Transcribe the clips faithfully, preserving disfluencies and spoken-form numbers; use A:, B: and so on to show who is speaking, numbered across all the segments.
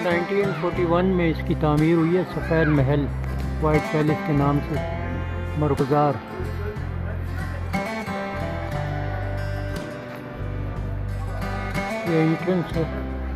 A: Nineteen forty one में इसकी तामीर हुई है। सफ़ेद महल वाइट पैलेस के नाम से बरगुज़ार। ये एंट्रेंस है।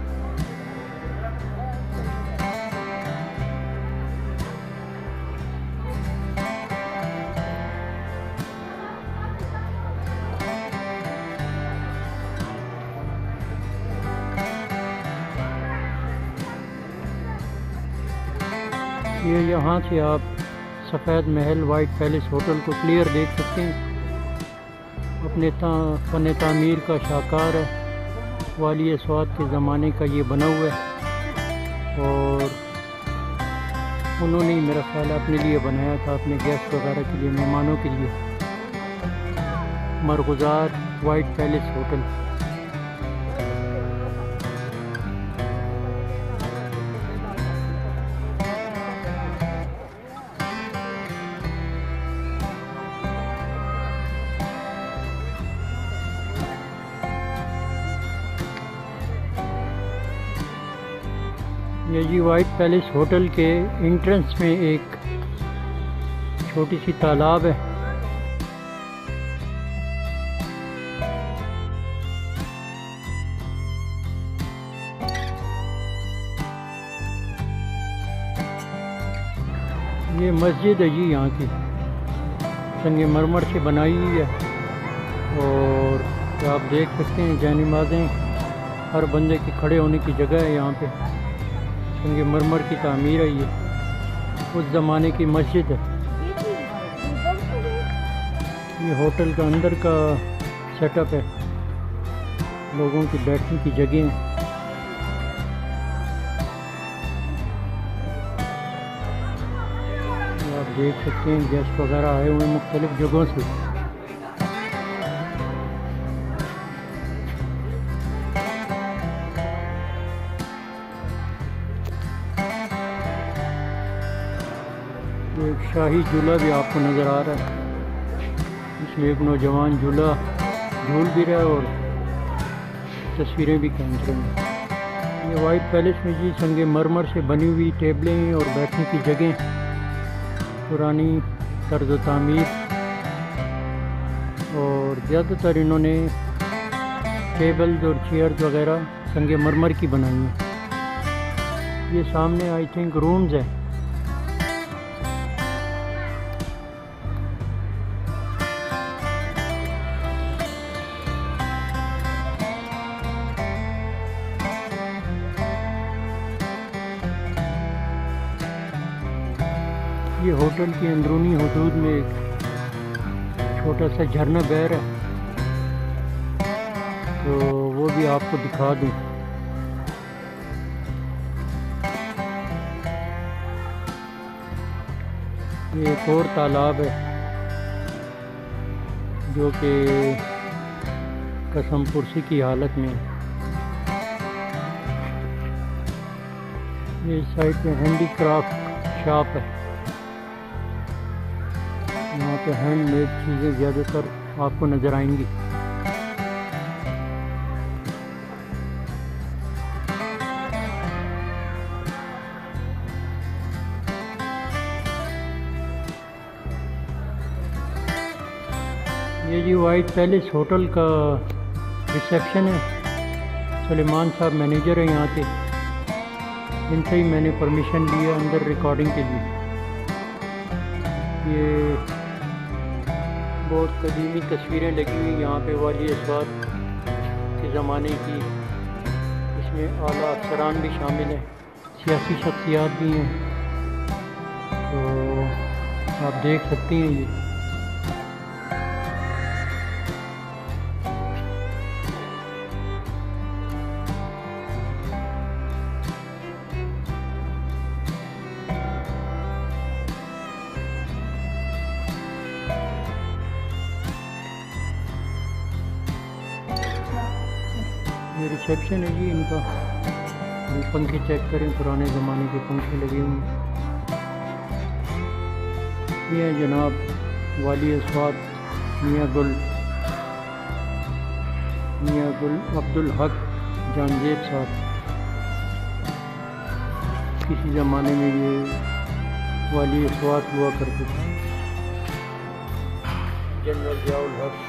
A: ये यहाँ से आप सफ़ेद महल वाइट पैलेस होटल को क्लियर देख सकते हैं। अपने ता, फन तामीर का शाहकार है। वाली स्वाद के ज़माने का ये बना हुआ है और उन्होंने ही मेरा ख्याल अपने लिए बनाया था, अपने गेस्ट वगैरह के लिए, मेहमानों के लिए। बरगुज़ार वाइट पैलेस होटल। ये जी वाइट पैलेस होटल के एंट्रेंस में एक छोटी सी तालाब है। ये मस्जिद है जी, यहाँ की संगमरमर से बनाई हुई है और आप देख सकते हैं जानिमाज़ें, हर बंदे के खड़े होने की जगह है यहाँ पे। संगमरमर की तामीर है। ये उस ज़माने की मस्जिद है। ये होटल का अंदर का सेटअप है, लोगों की बैठने की जगह है। आप देख सकते हैं गेस्ट वगैरह आए हुए हैं मुख्तलिफ जगहों से। एक शाही झूला भी आपको नज़र आ रहा है। इसमें एक नौजवान झूला झूल भी रहा है और तस्वीरें भी खींच रहे हैं। ये वाइट पैलेस में जी संगमरमर से बनी हुई टेबलें और बैठने की जगह, पुरानी तर्ज तामीर, और ज़्यादातर इन्होंने टेबल्स और चेयर्स वगैरह संगमरमर की बनाई हैं। ये सामने आई थिंक रूम्स है। ये होटल की अंदरूनी हदूद में एक छोटा सा झरना बह रहा है, तो वो भी आपको दिखा दूँ। ये एक और तालाब है जो कि कसम पुरसी की हालत में है। ये साइड पे हैंडीक्राफ्ट शॉप है। यहाँ पे हैंडमेड चीज़ें ज़्यादातर आपको नज़र आएंगी। ये जी वाइट पैलेस होटल का रिसेप्शन है। सुलेमान साहब मैनेजर हैं यहाँ के। इनसे ही मैंने परमिशन लिया अंदर रिकॉर्डिंग के लिए। ये बहुत कदीमी तस्वीरें लगी हुई यहाँ पे वाली स्वाद के ज़माने की। इसमें आला अफसरान भी शामिल हैं, सियासी शख्सियात भी हैं, तो आप देख सकते हैं। ये ये रिसेप्शन है जी इनका। ये पंखे चेक करें, पुराने ज़माने के पंखे लगे हुए हैं। ये है जनाब वाली स्वाद मियाँ गुल मियाँ गुल अब्दुल हक जानजेब साहब। किसी ज़माने में ये वाली स्वात हुआ करते थे। जनरल जियाउल हक।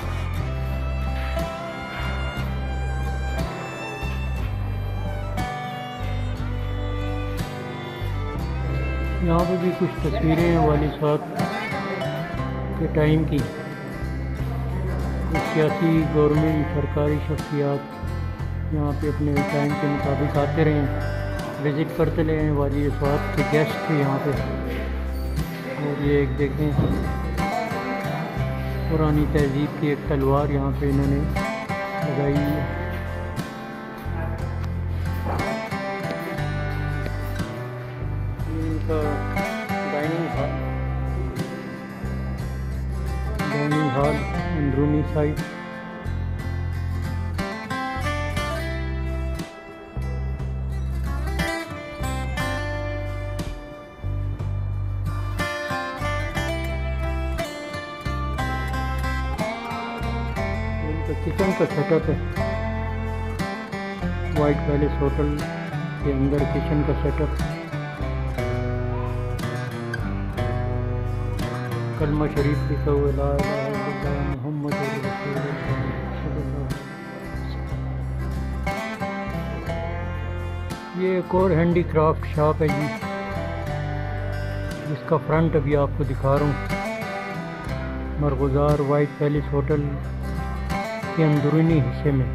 A: यहाँ पे भी कुछ तस्वीरें हैं वाली स्वात के टाइम की। सियासी गवर्नमेंट सरकारी शख्सियात यहाँ पे अपने टाइम के मुताबिक आते रहे, विज़िट करते रहे हैं। वाली स्वात के गेस्ट थे यहाँ पे। और ये एक देखें पुरानी तहजीब की एक तलवार यहाँ पे इन्होंने लगाई है। इनका डाइनिंग हॉल डाइनिंग हॉल अंदरूनी साइड। किचन का सेटअप है। वाइट पैलेस होटल के अंदर किचन का सेटअप। कलमा शरीफ लिखा हुआ ला इलाहा इल्लल्लाह मुहम्मद रसूलुल्लाह। ये एक और हैंडीक्राफ्ट शॉप है जी, जिसका फ्रंट अभी आपको दिखा रहा हूँ। मरगुजार वाइट पैलेस होटल के अंदरूनी हिस्से में।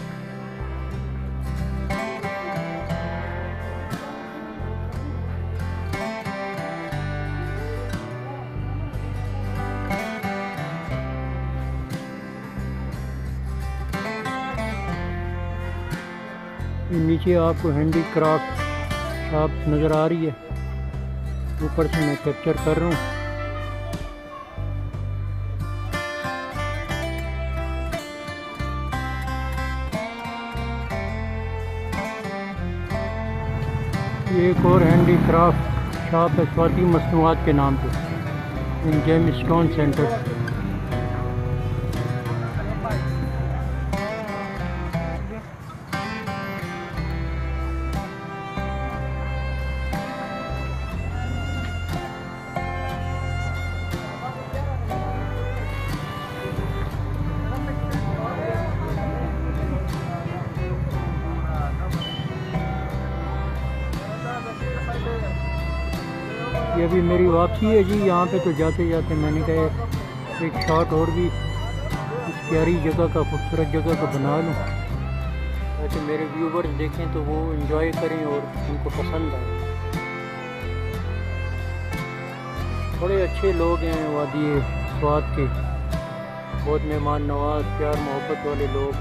A: नीचे आपको हैंडीक्राफ्ट शॉप नज़र आ रही है, ऊपर से मैं कैप्चर कर रहा हूँ। ये एक और हैंडीक्राफ्ट शॉप है स्वाति मसनूआत के नाम पे, इन जेम स्टोन सेंटर। ये अभी मेरी वापसी है जी। यहाँ पे तो जाते जाते मैंने कहा एक शॉट और भी इस प्यारी जगह का, खूबसूरत जगह का बना लूँ, ताकि मेरे व्यूवर्स देखें तो वो एंजॉय करें और उनको पसंद आए। बड़े अच्छे लोग हैं वादी स्वात के, बहुत मेहमान नवाज, प्यार मोहब्बत वाले लोग।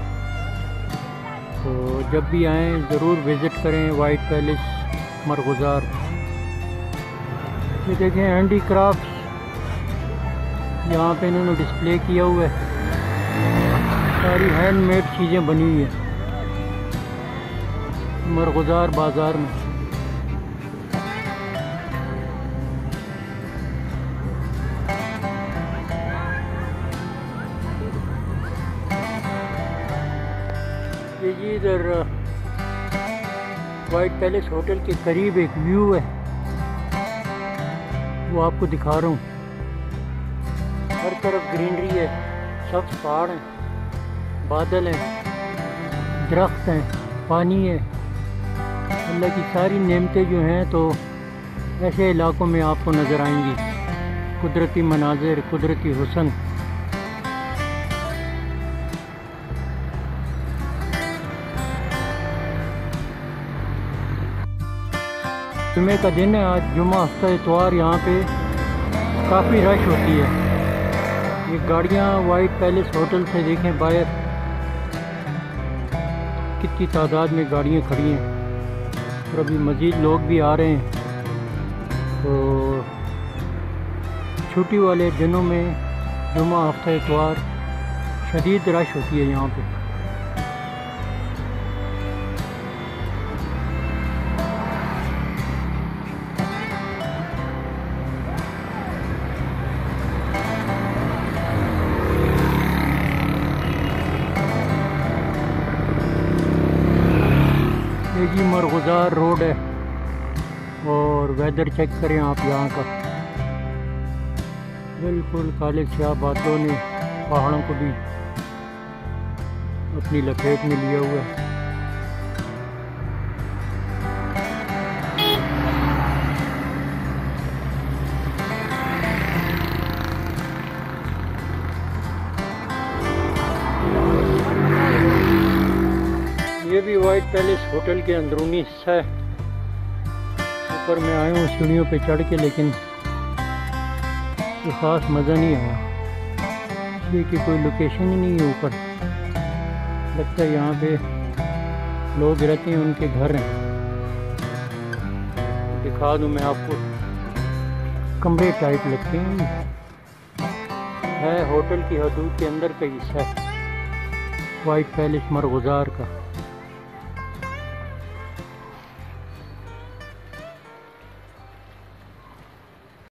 A: तो जब भी आएँ ज़रूर विज़िट करें वाइट पैलेस मरगुजार। ये देखें हैंडीक्राफ्ट यहाँ पे इन्होंने डिस्प्ले किया हुआ है, सारी हैंडमेड चीज़ें बनी हुई हैं मरगुजार बाज़ार में। ये जी इधर वाइट पैलेस होटल के करीब एक व्यू है, वो आपको दिखा रहा हूँ। हर तरफ ग्रीनरी है, सब पहाड़ हैं, बादल हैं, दरख्त हैं, पानी है। अल्लाह की सारी नेमतें जो हैं तो ऐसे इलाकों में आपको नज़र आएंगी। कुदरती मनाजिर, कुदरती हुस्न। जुमे का दिन है आज, जुमा हफ्ता इतवार। यहाँ पे काफ़ी रश होती है। ये गाड़ियाँ वाइट पैलेस होटल से देखें बाहर कितनी तादाद में गाड़ियाँ खड़ी हैं, और अभी मज़ीद लोग भी आ रहे हैं। तो छुट्टी वाले दिनों में जुमा हफ्ता इतवार शदीद रश होती है यहाँ पे। ये जी मरगुजार रोड है, और वेदर चेक करें आप यहाँ का, बिल्कुल काले स्याह बादलों ने पहाड़ों को भी अपनी लपेट में लिया हुआ है। ये भी वाइट पैलेस होटल के अंदरूनी हिस्सा है। ऊपर मैं आया हूँ सीढ़ियों पे चढ़ के, लेकिन कोई ख़ास मज़ा नहीं आया, इसलिए कि कोई लोकेशन ही नहीं है ऊपर। लगता है यहाँ पे लोग रहते हैं, उनके घर हैं। दिखा दूँ मैं आपको, कमरे टाइप लगते हैं, है होटल की हदूद के अंदर का हिस्सा है वाइट पैलेस मरगुजार का।